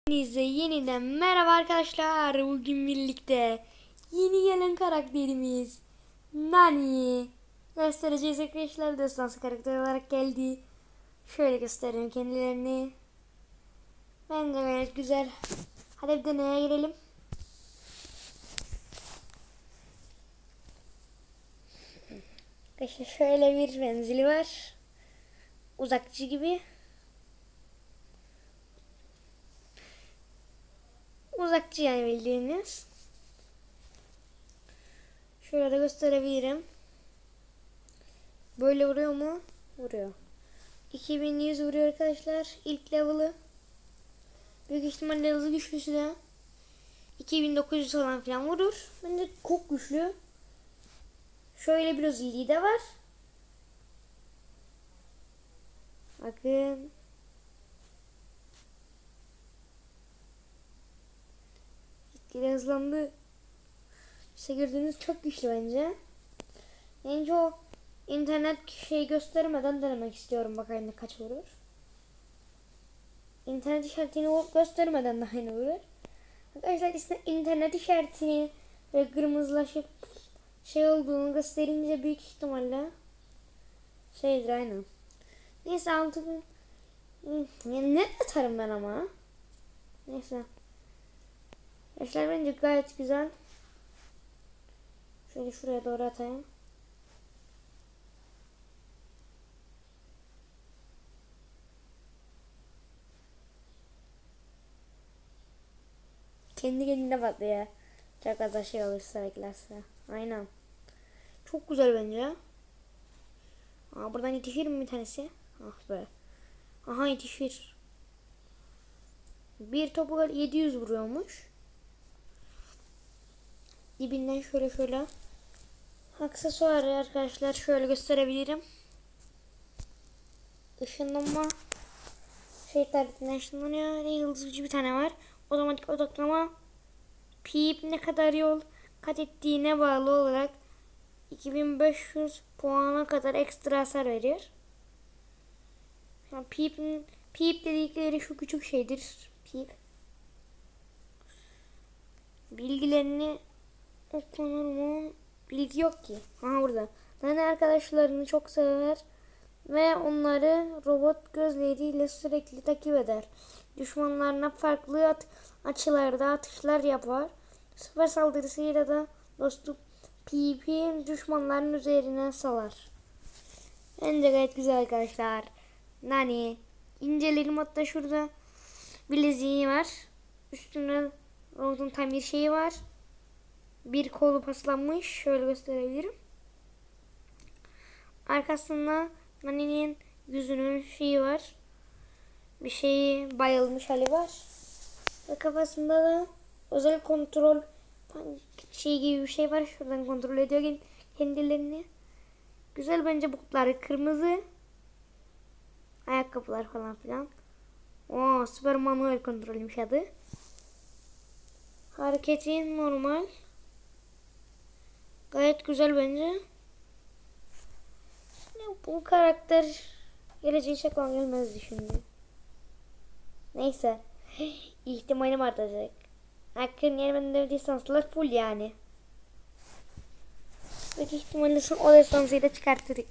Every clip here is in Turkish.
Hepinize yeniden merhaba arkadaşlar. Bugün birlikte yeni gelen karakterimiz Nani göstereceğiz arkadaşlar. Destansı karakter olarak geldi. Şöyle göstereyim kendilerini. Bence gayet güzel. Hadi bir deneye girelim. İşte şöyle bir menzili var. Uzakçı gibi. Uzakçı yani bildiğiniz. Şöyle de gösterebilirim. Böyle vuruyor mu? Vuruyor. 2100 vuruyor arkadaşlar. İlk level'ı. Büyük ihtimalle hızlı güçlüsü de 2900 falan filan vurur. Bence çok güçlü. Şöyle bir özelliği de var. Bakın. Gitgide hızlandı. İşte gördüğünüz çok güçlü bence. Bence o internet şey göstermeden denemek istiyorum. Bakayım ne kaç vurur. İnternet işaretini göstermeden daha ne vurur. Arkadaşlar işte internet işaretini ve kırmızılaşıp şey olduğunu gösterince büyük ihtimalle şeydir aynen. Neyse altı gün. Yani ne atarım ben ama. Neyse. Arkadaşlar bence gayet güzel. Şöyle şuraya doğru atayım. Kendi kendine patlıyor. Çok fazla şey olursa beklerse. Aynen. Çok güzel bence. Aa, buradan yetişir mi bir tanesi? Ah be. Aha yetişir. Bir topu 700 vuruyormuş. Dibinden şöyle. Aksesuarı arkadaşlar şöyle gösterebilirim. Işınlanma şey tarifine ışınlanıyor. Yıldızıcı bir tane var. Otomatik odaklama. Pip ne kadar yol kat ettiğine bağlı olarak 2500 puana kadar ekstra hasar veriyor. Yani pip dedikleri şu küçük şeydir. Pip. Bilgilerini okunur mu? Bilgi yok ki. Aha burada. Nane arkadaşlarını çok sever ve onları robot gözleriyle sürekli takip eder. Düşmanlarına farklı açılarda atışlar yapar. Süper saldırısıyla da dostluk PP düşmanların üzerine salar. Bence gayet güzel arkadaşlar. Nani. İnceleyelim, hatta şurada bileziği var. Üstünde robotun tam bir şeyi var. Bir kolu paslanmış. Şöyle gösterebilirim. Arkasında Nani'nin yüzünün şeyi var. Bir şeyi bayılmış hali var. Ve kafasında da özel kontrol şey gibi bir şey var. Şuradan kontrol ediyor kendilerini. Güzel bence botları kırmızı. Ayakkabılar falan filan. Oo, süper manuel kontrolmüş adı. Hareketi normal. Gayet güzel bence. Bu karakter geleceği şakal gelmezdi şimdi. Neyse. İhtimalim artacak. Hakkın yerinde lisanslar full yani. Büyük ihtimalle o lisansıyı da çıkarttık.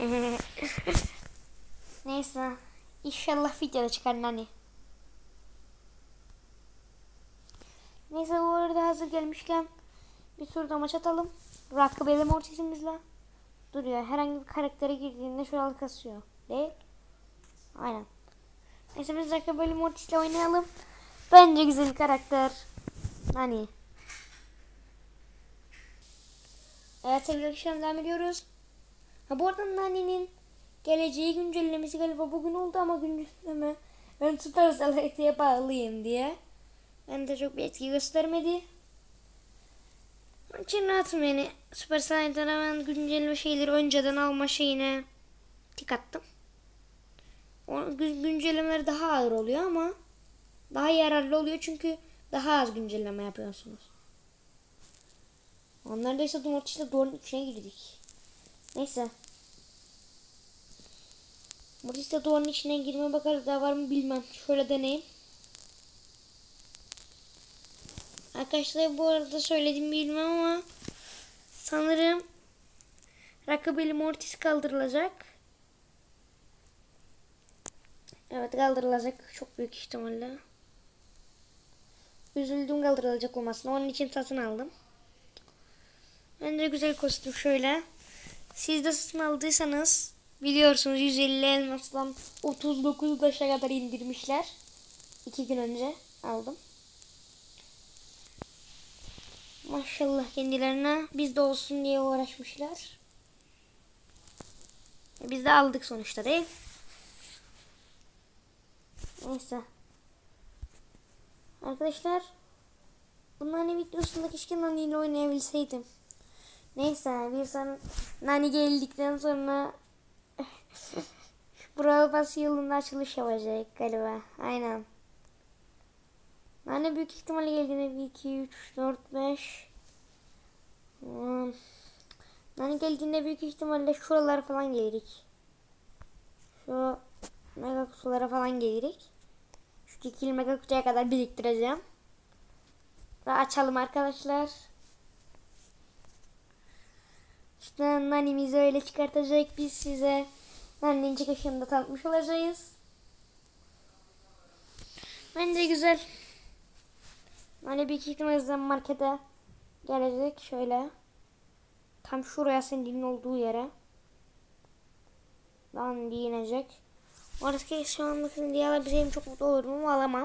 Neyse. İnşallah videoda çıkar Nani. Neyse, bu arada hazır gelmişken bir turda maç atalım. Rakı benim ortisimizle duruyor. Herhangi bir karaktere girdiğinde şuralı kasıyor. Değil. Aynen. Neyse biz Rakı Bölüm Mortis'le oynayalım. Bence güzel karakter. Nani. Evet arkadaşlar, devam ediyoruz. Ha, bu arada Nani'nin geleceği güncellemesi galiba bugün oldu ama güncelleme ben Supercell HT'ye bağlıyım diye. Ben de çok bir etki göstermedi. Onun için rahatım yani. Supercell'den hemen güncelleme şeyleri önceden alma şeyine tik attım. O güncellemeler daha ağır oluyor ama daha yararlı oluyor çünkü daha az güncelleme yapıyorsunuz. Onlarda ise Mortis'le doğru içine girdik. Neyse. Mortis'le doğru içine girme bakarız, daha var mı bilmem. Şöyle deneyim. Arkadaşlar bu arada söyledim bilmem ama sanırım Rockabilly Mortis kaldırılacak. Evet, kaldırılacak çok büyük ihtimalle. Üzüldüm kaldırılacak olmasına. Onun için satın aldım. Bence güzel kostüm şöyle. Siz de satın aldıysanız biliyorsunuz 150 elmasdan 39 taşa kadar indirmişler. 2 gün önce aldım. Maşallah kendilerine biz de olsun diye uğraşmışlar. Biz de aldık sonuçta değil. Neyse. Arkadaşlar bunların videosunda keşke Nani ile oynayabilseydim. Neyse bir son Nani geldikten sonra Brawl Pass yılında açılış yapacak galiba. Aynen. Nani büyük ihtimalle geldiğinde 1, 2, 3, 4, 5 Nani geldiğinde büyük ihtimalle şuralara falan gelecek. Şu mega kutulara falan gelecek. Şu ikili mega kutuya kadar biriktireceğim. Ve açalım arkadaşlar. İşte Nani'mizi öyle çıkartacak. Biz size Nani'nin çıkışını da tanıtmış olacağız. Bence güzel. Nani bir iki ihtimalle markete gelecek. Şöyle. Tam şuraya Sandy'nin olduğu yere. Nani inecek. Orası şu anlık Sandy'yi alabilseydim çok mutlu olurum ama alamam.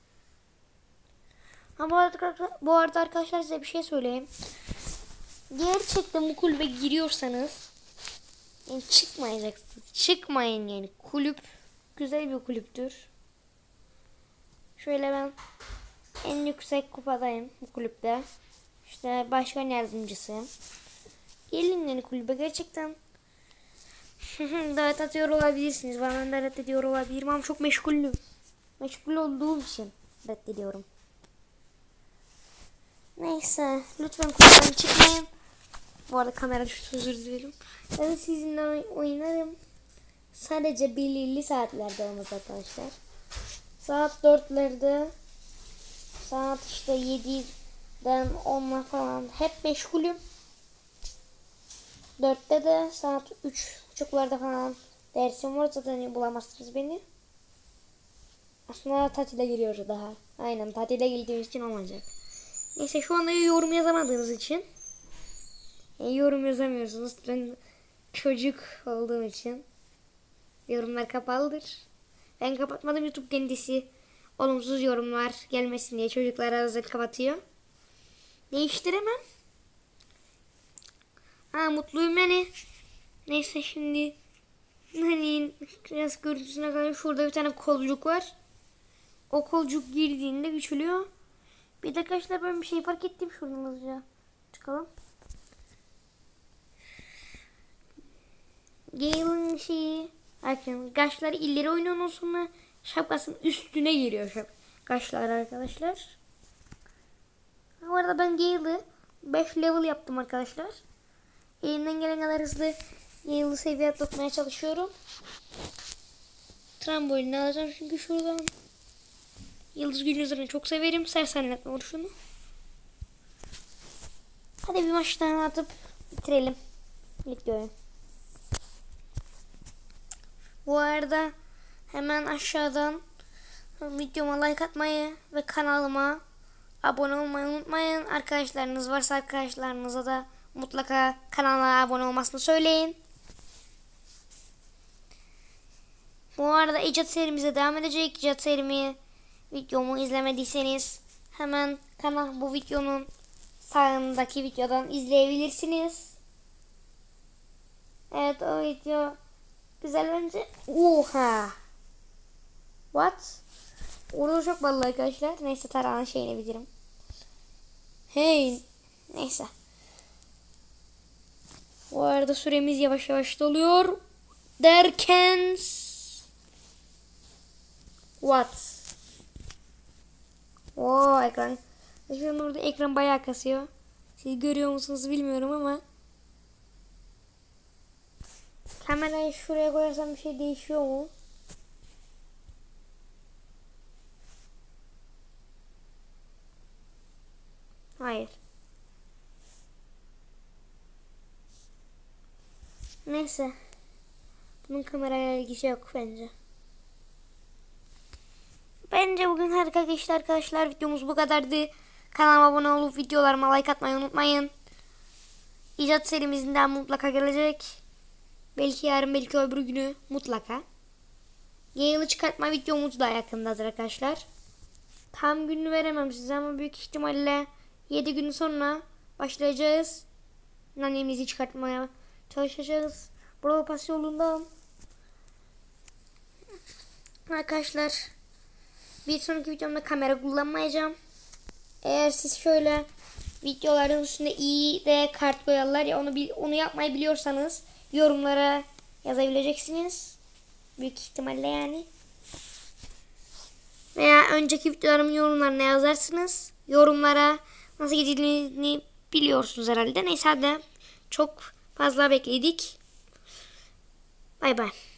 Ama bu arada arkadaşlar size bir şey söyleyeyim. Gerçekten bu kulübe giriyorsanız yani çıkmayacaksınız. Çıkmayın yani. Kulüp güzel bir kulüptür. Şöyle ben en yüksek kupadayım bu kulüpte. İşte başkan yardımcısıyım. Gelin yani kulübe gerçekten. Davet atıyor olabilirsiniz. Bana da reddediyor olabilirim ama çok meşgulüm. Meşgul olduğum için reddediyorum. Neyse lütfen kulüpten çıkmayın. Bu arada kamera düştü, özür dilerim. Ben sizinle oynarım. Sadece belirli saatlerde olmaz arkadaşlar. Saat 4'lerde, saat işte 7'den 10'a falan hep meşgulüm. 4'te de saat 3.30'larda falan dersim var, zaten bulamazsınız beni. Aslında tatile giriyoruz daha. Aynen, tatile girdiğimiz için olmayacak. Neyse şu anda yorum yazamadığınız için yorum yazamıyorsunuz. Ben çocuk olduğum için yorumlar kapalıdır. Ben kapatmadım, YouTube kendisi olumsuz yorumlar gelmesin diye çocuklara özel kapatıyor. Değiştiremem. Mutluyum yani. Neyse şimdi hani biraz görüntüsüne kadar şurada bir tane kolcuk var. O kolcuk girdiğinde küçülüyor. Bir de arkadaşlar ben bir şey fark ettim, şuradan hızlıca çıkalım. Gale'ın şeyi kaşları ileri oynuyor, sonra şapkasının üstüne giriyor kaşlar arkadaşlar. Bu arada ben Gale'ı 5 level yaptım arkadaşlar. Elimden gelen kadar hızlı Gale'ı seviye atlatmaya çalışıyorum. Trambolini alacağım çünkü şuradan. Yıldız Gülüzar'ını çok severim. Sersemletme oluşunu. Hadi bir maç daha atıp bitirelim videoyu. Bu arada hemen aşağıdan videoma like atmayı ve kanalıma abone olmayı unutmayın. Arkadaşlarınız varsa arkadaşlarınıza da mutlaka kanala abone olmasını söyleyin. Bu arada icat serimize devam edecek. İcat serimi videomu izlemediyseniz hemen bu videonun sağındaki videodan izleyebilirsiniz. Evet, o video güzel bence. Oha. What? Orada çok ballı arkadaşlar. Neyse tarağın şeyini bilirim. Hey. Neyse. Bu arada süremiz yavaş yavaş doluyor. Derken. What? Oo, ekran. Şu an orada ekran bayağı kasıyor. Siz görüyor musunuz bilmiyorum ama. Kamerayı şuraya koyarsam bir şey değişiyor mu? Hayır. Neyse. Bunun kamerayla ilgisi yok bence. Bence bugün harika geçti arkadaşlar. Videomuz bu kadardı. Kanalıma abone olup videolarıma like atmayı unutmayın. İcat serimizden mutlaka gelecek. Belki yarın, belki öbür günü mutlaka. Yayını çıkartma videomuz da yakındadır arkadaşlar. Tam gününü veremem size ama büyük ihtimalle 7 gün sonra başlayacağız. Nanemizi çıkartmaya çalışacağız. Brawl Pass yolundan. Arkadaşlar bir sonraki videomda kamera kullanmayacağım. Eğer siz şöyle videoların üstünde iyi de kart koyarlar ya, onu yapmayı biliyorsanız yorumlara yazabileceksiniz. Büyük ihtimalle yani. Veya önceki videolarımın yorumlarına yazarsınız. Yorumlara nasıl gidildiğini biliyorsunuz herhalde. Neyse hadi çok fazla bekledik. Bay bay.